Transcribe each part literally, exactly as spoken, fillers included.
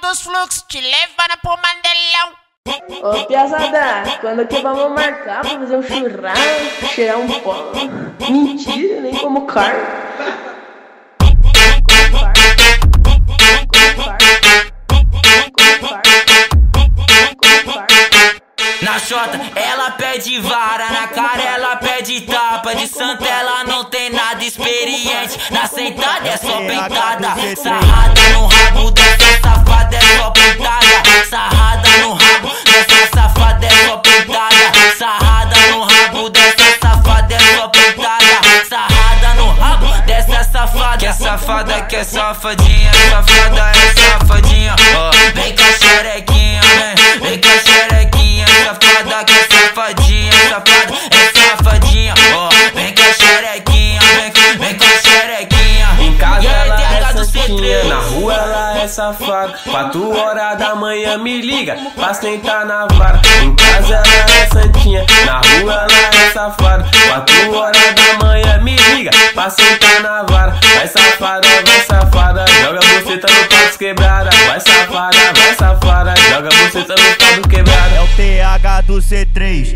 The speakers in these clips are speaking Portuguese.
dos fluxos, te levando pro Mandelão. Ô piazada, quando que vamos marcar pra fazer um churrasco, cheirar um pó? Mentira, nem como carne. Como carne. Como carne. Como carne. Como carne. Na chota, ela pede vara, na cara ela pede tapa. De santa ela não tem nada experiente, na sentada é só pentada. Sarrada no rabo dessa safada é só pentada. Sarrada no rabo dessa safada é só pentada. Sarrada no rabo dessa safada é só pentada. Sarrada no rabo dessa safada. Que é safada, que é safadinha, safada é safadinha. Ó, vem com a xerequinha, vem, vem com a xerequinha. Safada que é safadinha, safada é safadinha. Ó, vem com a xerequinha, vem, vem com a xerequinha. Em casa e aí, ela é santinha, na rua ela é safada. Quatro horas da manhã me liga pra sentar na vara. Em casa ela é santinha, na rua ela é safada. Quatro horas da manhã me liga pra sentar na vara. Vai safada, vai safada, joga você tá no passo quebrada. Vai safada, vai safada, joga você tá no passo quebrada. É o T H do C três.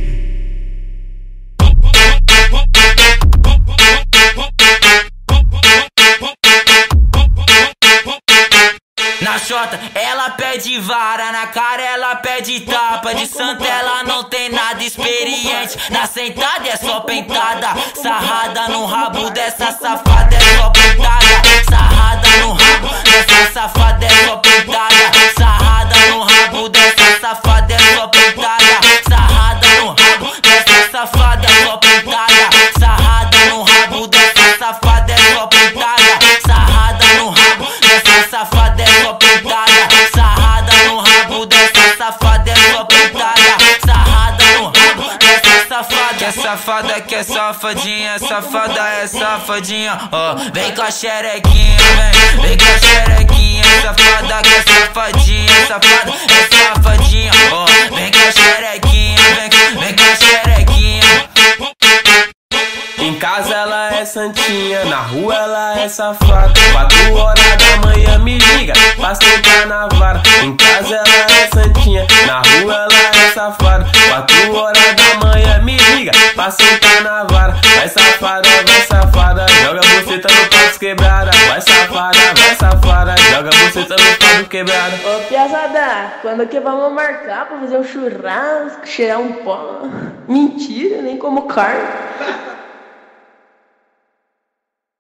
Na chota, ela pede vara, na cara ela pede tapa. De santa ela não tem nada experiente, na sentada é só pentada. Sarrada no rabo dessa safada é só pentada. Sarrada no rabo dessa safada é só pentada. Sarrada no rabo dessa safada é só pentada. Sarrada no rabo dessa safada é só pentada. Sarrada no rabo dessa safada é só pentada. Sarrada no rabo dessa safada é só pentada. Sarrada no rabo dessa safada é só pentada. Sarrada no rabo dessa safada. Que é safada, que é safadinha, safada é safadinha. Ó, vem com a xerequinha, vem, vem com a xerequinha. Safada que é safadinha, safada é safadinha. Ó, vem com a xerequinha, vem, vem com a xerequinha. Em casa ela é santinha, na rua ela é safada. Quatro horas da manhã me liga pra sentar na vara. Em casa ela é santinha, na rua ela é safada. Quatro horas da manhã me liga pra sentar na vara. Vai safada, vai safada, joga você tá no passo quebrada. Vai safada, vai safada, joga você tá no passo quebrada. Ô piazada, quando que vamos marcar pra fazer um churrasco, cheirar um pó? Mentira, nem como carne.